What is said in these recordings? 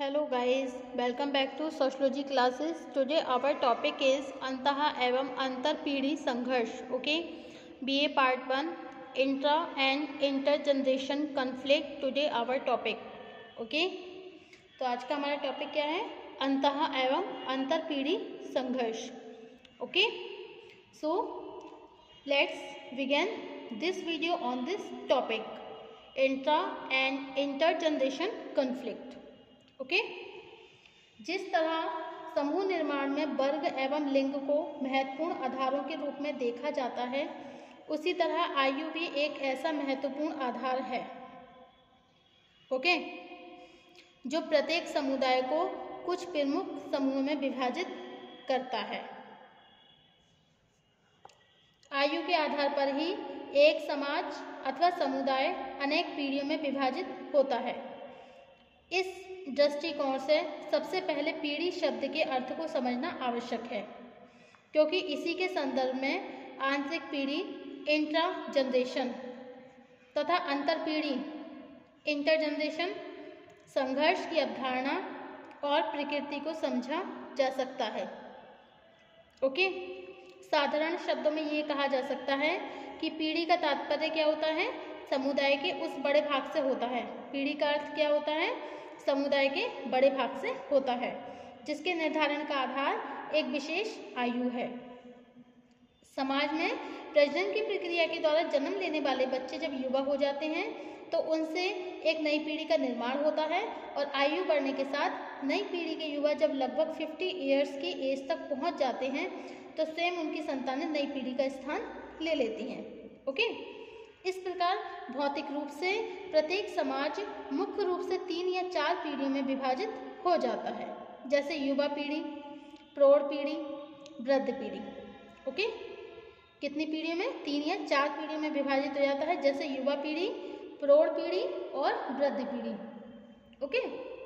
Hello guys, welcome back to sociology classes. Today our topic is अंतः एवं अंतर पीढ़ी संघर्ष. Okay, BA Part 1 Intra and Intergeneration Conflict. Today our topic. Okay, तो आज का हमारा टॉपिक क्या है? अंतः एवं अंतर पीढ़ी संघर्ष. Okay, so let's begin this video on this topic. Intra and Intergeneration Conflict. Okay जिस तरह समूह निर्माण में वर्ग एवं लिंग को महत्वपूर्ण आधारों के रूप में देखा जाता है, उसी तरह आयु भी एक ऐसा महत्वपूर्ण आधार है, ओके, जो प्रत्येक समुदाय को कुछ प्रमुख समूह में विभाजित करता है. आयु के आधार पर ही एक समाज अथवा समुदाय अनेक पीढ़ियों में विभाजित होता है. इस दृष्टिकोण से सबसे पहले पीढ़ी शब्द के अर्थ को समझना आवश्यक है, क्योंकि इसी के संदर्भ में आंतरिक पीढ़ी इंट्रा जनरेशन तथा अंतर पीढ़ी इंटरजनरेशन संघर्ष की अवधारणा और प्रकृति को समझा जा सकता है. ओके, साधारण शब्दों में ये कहा जा सकता है कि पीढ़ी का तात्पर्य क्या होता है? समुदाय के उस बड़े भाग से होता है. पीढ़ी का अर्थ क्या होता है? समुदाय के बड़े भाग से होता है, जिसके निर्धारण का आधार एक विशेष आयु है. समाज में प्रजनन की प्रक्रिया के द्वारा जन्म लेने वाले बच्चे जब युवा हो जाते हैं तो उनसे एक नई पीढ़ी का निर्माण होता है, और आयु बढ़ने के साथ नई पीढ़ी के युवा जब लगभग 50 ईयर्स की एज तक पहुंच जाते हैं तो स्वयं उनकी संतानें नई पीढ़ी का स्थान ले लेती हैं. ओके, इस प्रकार भौतिक रूप से प्रत्येक समाज मुख्य रूप से 3 या 4 पीढ़ियों में विभाजित हो जाता है, जैसे युवा पीढ़ी, प्रौढ़ पीढ़ी, वृद्ध पीढ़ी. ओके, कितनी पीढ़ियों में? 3 या 4 पीढ़ियों में विभाजित हो जाता है, जैसे युवा पीढ़ी, प्रौढ़ पीढ़ी और वृद्ध पीढ़ी. ओके,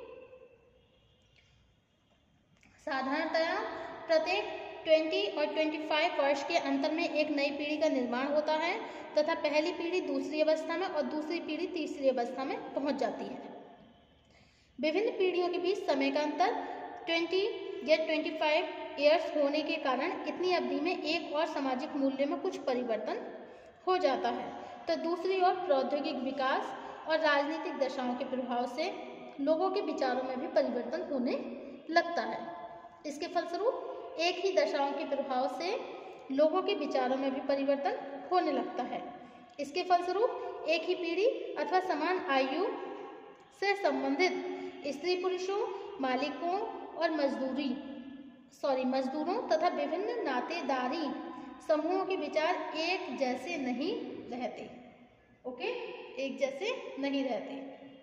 साधारणतया प्रत्येक 20 और 25 वर्ष के अंतर में एक नई पीढ़ी का निर्माण होता है तथा पहली पीढ़ी दूसरी अवस्था में और दूसरी पीढ़ी तीसरी अवस्था में पहुंच जाती है. विभिन्न पीढ़ियों के बीच समय का अंतर 20 या 25 ईयर्स होने के कारण इतनी अवधि में एक और सामाजिक मूल्य में कुछ परिवर्तन हो जाता है, तो दूसरी ओर प्रौद्योगिक विकास और राजनीतिक दशाओं के प्रभाव से लोगों के विचारों में भी परिवर्तन होने लगता है. इसके फलस्वरूप एक ही दशाओं के प्रभाव से लोगों के विचारों में भी परिवर्तन होने लगता है. इसके फलस्वरूप एक ही पीढ़ी अथवा समान आयु से संबंधित स्त्री पुरुषों, मालिकों और मजदूरों तथा विभिन्न नातेदारी समूहों के विचार एक जैसे नहीं रहते. ओके, एक जैसे नहीं रहते.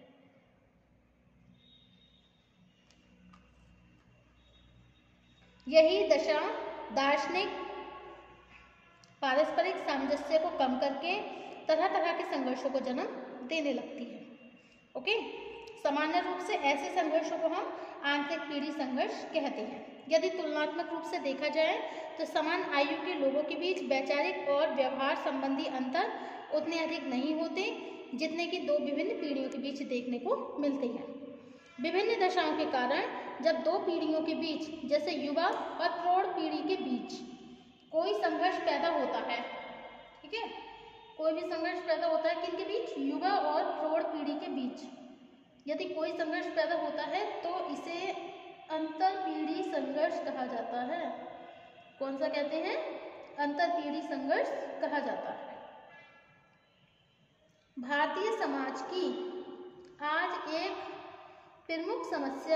यही दशा दार्शनिक पारस्परिक सामंजस्य को कम करके तरह तरह के संघर्षों को जन्म देने लगती है. ओके, सामान्य रूप से ऐसे संघर्षों को हम आंतरिक पीढ़ी संघर्ष कहते हैं. यदि तुलनात्मक रूप से देखा जाए तो समान आयु के लोगों के बीच वैचारिक और व्यवहार संबंधी अंतर उतने अधिक नहीं होते जितने कि दो विभिन्न पीढ़ियों के बीच देखने को मिलते हैं. विभिन्न दशाओं के कारण जब दो पीढ़ियों के बीच, जैसे युवा और प्रौढ़ पीढ़ी के बीच कोई संघर्ष पैदा होता है, ठीक है, कोई भी संघर्ष पैदा होता है, किनके बीच? युवा और प्रौढ़ पीढ़ी के बीच यदि कोई संघर्ष पैदा होता है तो इसे अंतर पीढ़ी संघर्ष कहा जाता है. कौन सा कहते हैं? अंतर पीढ़ी संघर्ष कहा जाता है. भारतीय समाज की आज एक प्रमुख समस्या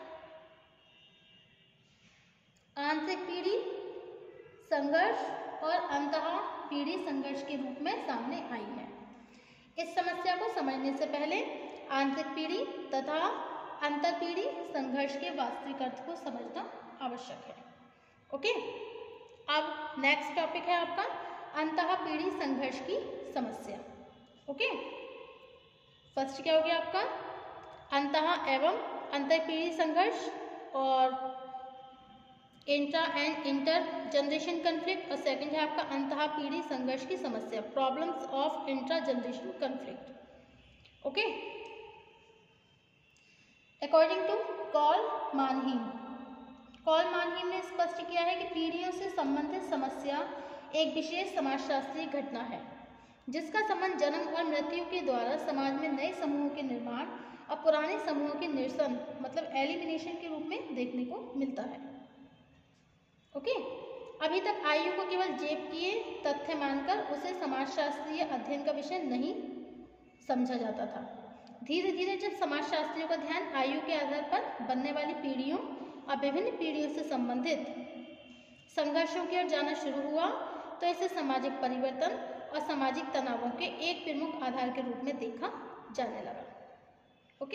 आंतरिक पीढ़ी संघर्ष और अंतः पीढ़ी संघर्ष के रूप में सामने आई है. इस समस्या को समझने से पहले आंतरिक पीढ़ी तथा अंतर पीढ़ी संघर्ष के वास्तविक अर्थ को समझना आवश्यक है. ओके, अब नेक्स्ट टॉपिक है आपका अंतः पीढ़ी संघर्ष की समस्या. ओके, फर्स्ट क्या हो गया आपका? अंतः एवं अंतर पीढ़ी संघर्ष और intra and inter generation conflict, और सेकंड है आपका अंतः पीढ़ी संघर्ष की समस्या, problems of intra generation conflict. Okay, according to Karl Mannheim, Karl Mannheim ने स्पष्ट किया है कि पीढ़ियों से संबंधित समस्या एक विशेष समाजशास्त्रीय घटना है जिसका संबंध जन्म और मृत्यु के द्वारा समाज में नए समूहों के निर्माण और पुराने समूहों के निरसन मतलब एलिमिनेशन के रूप में देखने को मिलता है। ओके, अभी तक आयु को केवल जेब किए तथ्य मानकर उसे समाजशास्त्रीय अध्ययन का विषय नहीं समझा जाता था। धीरे धीरे जब समाजशास्त्रियों का ध्यान आयु के आधार पर बनने वाली पीढ़ियों और विभिन्न पीढ़ियों से संबंधित संघर्षों की ओर जाना शुरू हुआ तो इसे सामाजिक परिवर्तन और सामाजिक तनावों के एक प्रमुख आधार के रूप में देखा जाने लगा। ओके,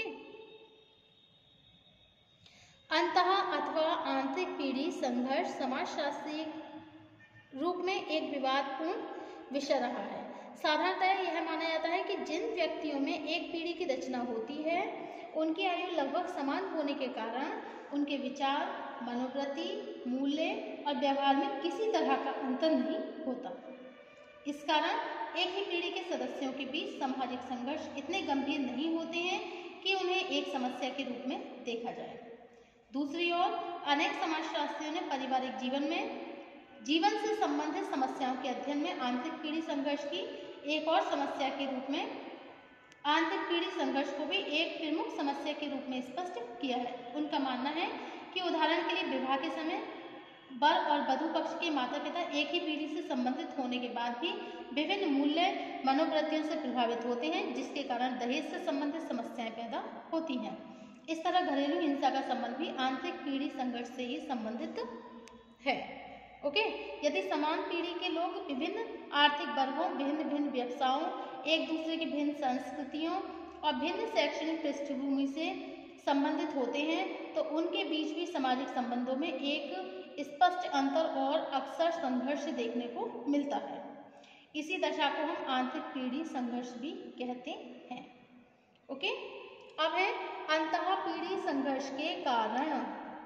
अंतः अथवा आंतरिक पीढ़ी संघर्ष समाजशास्त्रीय रूप में एक विवादपूर्ण विषय रहा है। साधारणतः यह माना जाता है कि जिन व्यक्तियों में एक पीढ़ी की रचना होती है उनकी आयु लगभग समान होने के कारण उनके विचार, मनोवृत्ति, मूल्य और व्यवहार में किसी तरह का अंतर नहीं होता। इस कारण एक ही पीढ़ी के सदस्यों के बीच सामाजिक संघर्ष इतने गंभीर नहीं होते हैं कि उन्हें एक समस्या के रूप में देखा जाए। दूसरी ओर अनेक समाजशास्त्रियों ने पारिवारिक जीवन से संबंधित समस्याओं के अध्ययन में आंतरिक पीढ़ी संघर्ष की एक और समस्या के रूप में आंतरिक पीढ़ी संघर्ष को भी एक प्रमुख समस्या के रूप में स्पष्ट किया है। उनका मानना है कि उदाहरण के लिए विवाह के समय वर और वधू पक्ष के माता पिता एक ही पीढ़ी से संबंधित होने के बाद भी विभिन्न मूल्य मनोवृत्तियों से प्रभावित होते हैं जिसके कारण दहेज से संबंधित समस्याएं पैदा होती हैं। इस तरह घरेलू हिंसा का संबंध भी आंतरिक पीढ़ी संघर्ष से ही संबंधित है। ओके, यदि समान पीढ़ी के लोग विभिन्न आर्थिक वर्गों, भिन्न भिन्न व्यवसायों, एक दूसरे की भिन्न संस्कृतियों और भिन्न शैक्षणिक पृष्ठभूमि से संबंधित होते हैं तो उनके बीच भी सामाजिक संबंधों में एक स्पष्ट अंतर और अक्सर संघर्ष देखने को मिलता है। इसी दशा को हम आंतरिक पीढ़ी संघर्ष भी कहते हैं। ओके, अब है अंतः पीढ़ी संघर्ष के कारण।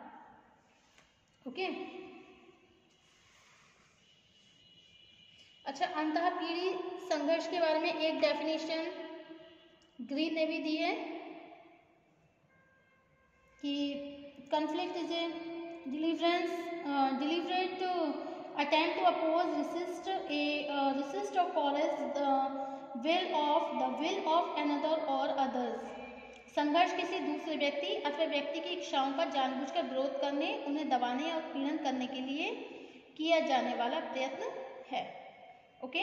ओके, अच्छा, अंतः पीढ़ी संघर्ष के बारे में एक डेफिनेशन ग्रीन ने भी दी है कि conflict is a deliberate attempt to oppose, resist or coerce the will of another or others। संघर्ष किसी दूसरे व्यक्ति अथवा व्यक्ति की इच्छाओं का जानबूझकर विरोध करने, उन्हें दबाने और पीड़न करने के लिए किया जाने वाला प्रयत्न है। ओके,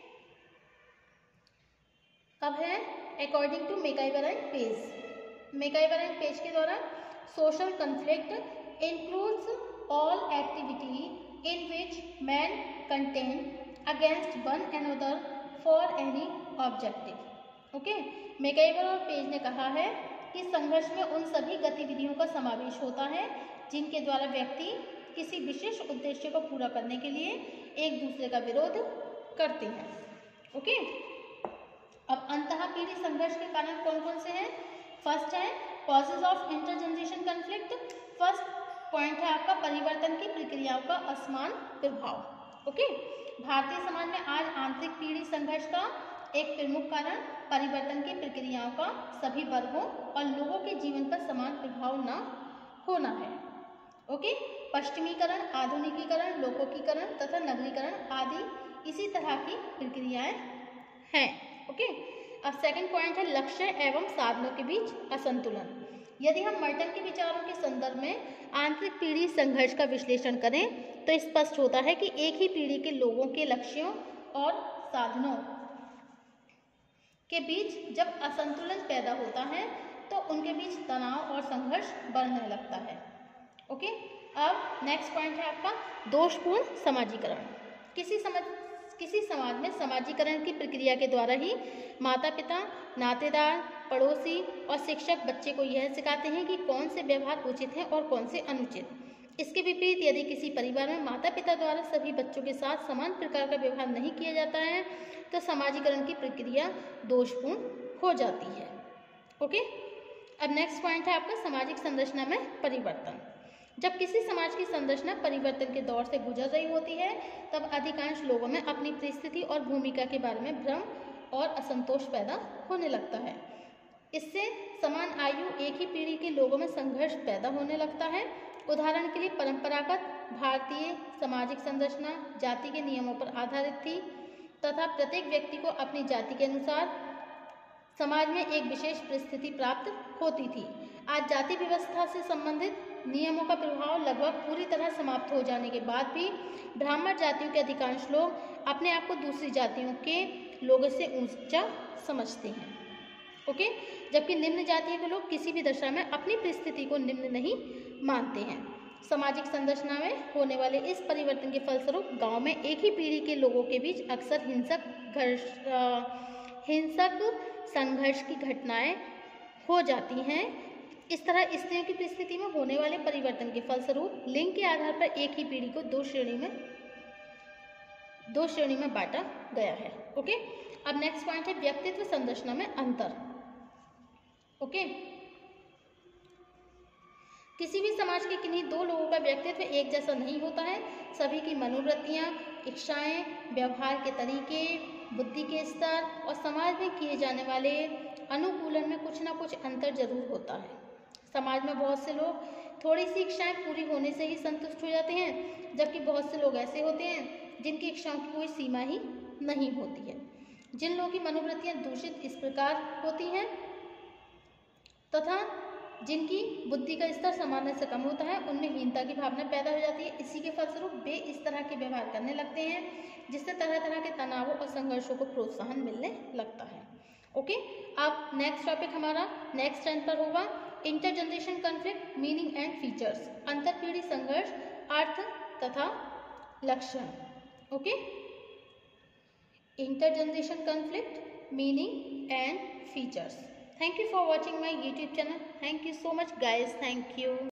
अब है according to MacIver and Page. MacIver and Page के द्वारा social conflict includes all activity in which men contend against one another for any objective। Okay, MacIver और पेज ने कहा है कि संघर्ष में उन सभी गतिविधियों का समावेश होता है जिनके द्वारा व्यक्ति किसी विशेष उद्देश्य को पूरा करने के लिए एक दूसरे का विरोध करते हैं। ओके, अब अंतः पीढ़ी संघर्ष के कारण कौन कौन से हैं? फर्स्ट है causes of intergeneration conflict. First point है आपका परिवर्तन की प्रक्रियाओं का असमान प्रभाव। ओके, भारतीय समाज में आज आंतरिक पीढ़ी संघर्ष का एक प्रमुख कारण परिवर्तन की प्रक्रियाओं का सभी वर्गों और लोगों के जीवन पर समान प्रभाव न होना है। ओके, पश्चिमीकरण, आधुनिकीकरण, लोकोकीकरण तथा नगरीकरण आदि इसी तरह की प्रक्रियाएं हैं। ओके, अब सेकंड पॉइंट है लक्ष्य एवं साधनों के बीच असंतुलन। यदि हम मर्टन के विचारों के संदर्भ में आंतरिक पीढ़ी संघर्ष का विश्लेषण करें तो स्पष्ट होता है कि एक ही पीढ़ी के लोगों के लक्ष्यों और साधनों के बीच जब असंतुलन पैदा होता है तो उनके बीच तनाव और संघर्ष बढ़ने लगता है। ओके, अब नेक्स्ट पॉइंट है आपका दोषपूर्ण समाजीकरण। किसी समाज में समाजीकरण की प्रक्रिया के द्वारा ही माता पिता, नातेदार, पड़ोसी और शिक्षक बच्चे को यह सिखाते हैं कि कौन से व्यवहार उचित हैं और कौन से अनुचित। इसके विपरीत यदि किसी परिवार में माता पिता द्वारा सभी बच्चों के साथ समान प्रकार का व्यवहार नहीं किया जाता है तो समाजीकरण की प्रक्रिया दोषपूर्ण हो जाती है। ओके, अब नेक्स्ट पॉइंट है आपका सामाजिक संरचना में परिवर्तन। जब किसी समाज की संरचना परिवर्तन के दौर से गुजर रही होती है तब अधिकांश लोगों में अपनी परिस्थिति और भूमिका के बारे में भ्रम और असंतोष पैदा होने लगता है। इससे समान आयु एक ही पीढ़ी के लोगों में संघर्ष पैदा होने लगता है। उदाहरण के लिए परंपरागत भारतीय सामाजिक संरचना जाति के नियमों पर आधारित थी तथा प्रत्येक व्यक्ति को अपनी जाति के अनुसार समाज में एक विशेष परिस्थिति प्राप्त होती थी। आज जाति व्यवस्था से संबंधित नियमों का प्रभाव लगभग पूरी तरह समाप्त हो जाने के बाद भी ब्राह्मण जातियों के अधिकांश लोग अपने आप को दूसरी जातियों के लोगों से ऊंचा समझते हैं। ओके, जबकि निम्न जातियों के लोग किसी भी दशा में अपनी परिस्थिति को निम्न नहीं मानते हैं। सामाजिक संरचना में होने वाले इस परिवर्तन के फलस्वरूप गांव में एक ही पीढ़ी के लोगों के बीच अक्सर हिंसक संघर्ष की घटनाएं हो जाती हैं। इस तरह स्त्रियों की परिस्थिति में होने वाले परिवर्तन के फलस्वरूप लिंग के आधार पर एक ही पीढ़ी को दो श्रेणी में बांटा गया है। ओके, अब नेक्स्ट पॉइंट है व्यक्तित्व संरचना में अंतर। ओके, किसी भी समाज के किन्हीं दो लोगों का व्यक्तित्व एक जैसा नहीं होता है। सभी की मनोवृत्तियां, इच्छाएं, व्यवहार के तरीके, बुद्धि के स्तर और समाज में किए जाने वाले अनुकूलन में कुछ ना कुछ अंतर जरूर होता है। समाज में बहुत से लोग थोड़ी सी इच्छाएं पूरी होने से ही संतुष्ट हो जाते हैं, जबकि बहुत से लोग ऐसे होते हैं जिनकी इच्छाओं की कोई सीमा ही नहीं होती है। जिन लोगों की मनोवृत्तियां दूषित इस प्रकार होती हैं तथा जिनकी बुद्धि का स्तर सामान्य से कम होता है, उनमें हीनता की भावना पैदा हो जाती है। इसी के फलस्वरूप वे इस तरह के व्यवहार करने लगते हैं जिससे तरह तरह के तनावों और संघर्षों को प्रोत्साहन मिलने लगता है। ओके, अब नेक्स्ट टॉपिक हमारा नेक्स्ट स्टैंड पर होगा intergeneration conflict, meaning and features, अंतरपीढ़ी संघर्ष, अर्थ तथा लक्षण। Okay, intergeneration conflict, meaning and features. Thank you for watching my YouTube channel. Thank you so much guys. Thank you.